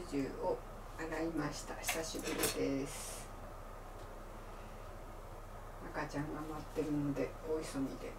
90を洗いました。久しぶりです。赤ちゃんが待ってるので大急ぎで。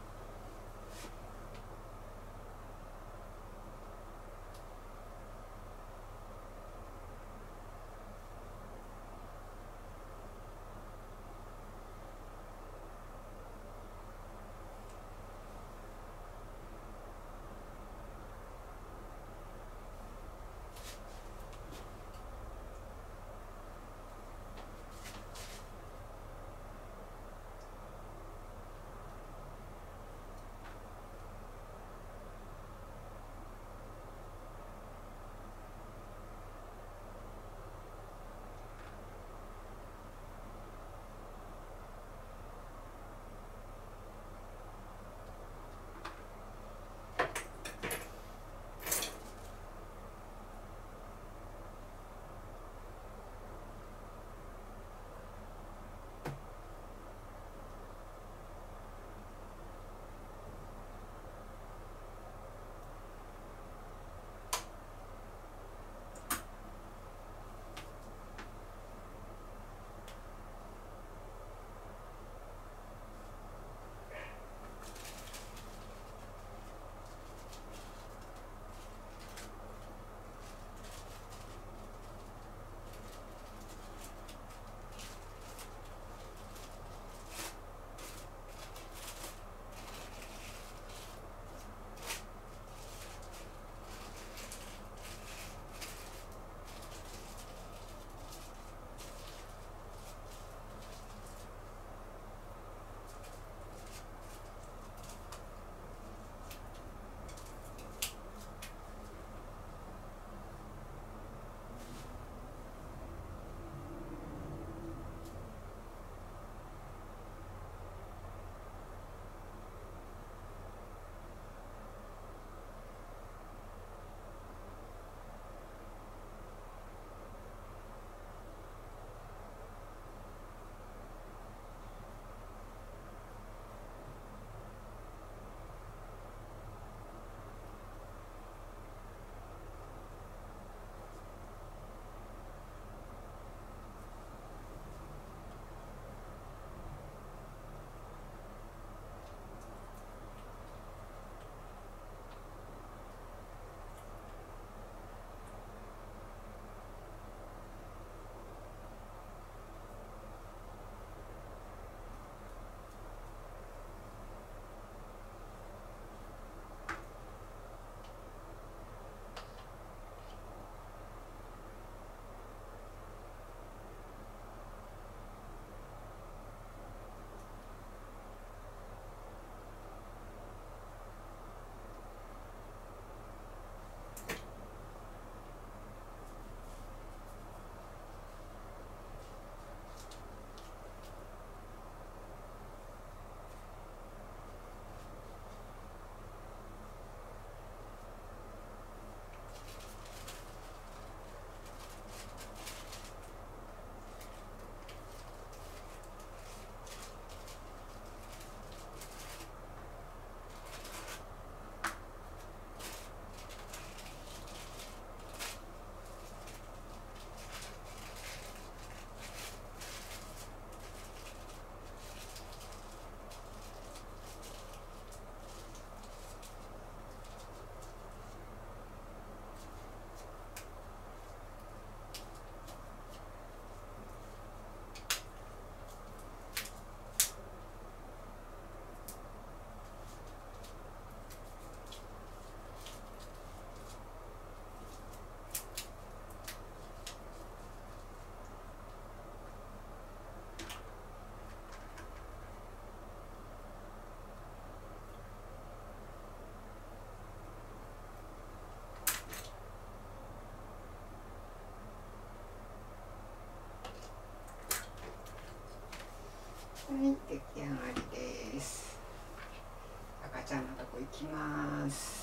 はい、出来上がりです。赤ちゃんのとこ行きます。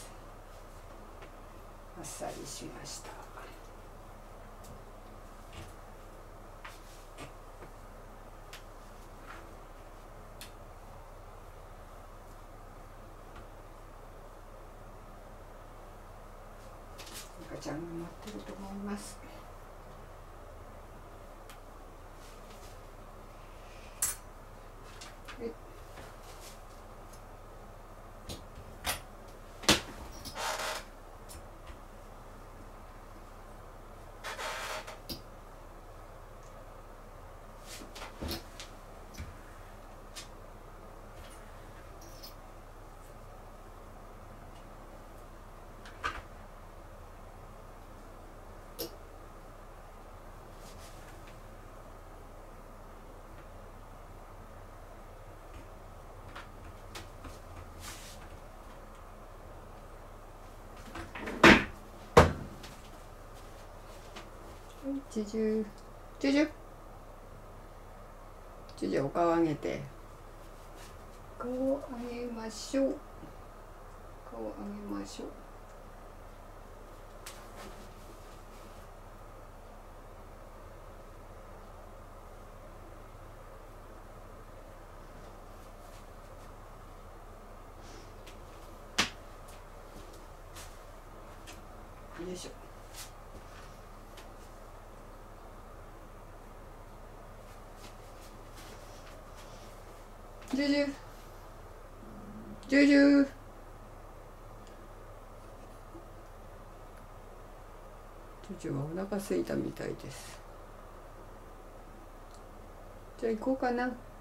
あっさりしました。赤ちちゃんが待ってると思います。はい。ジュジュジュジュジュジュ、お顔上げて、顔を上げましょう。顔を上げましょう。よいしょ。ジュジュジュジュジュジュはお腹空いたみたいです。じゃあ行こうかな。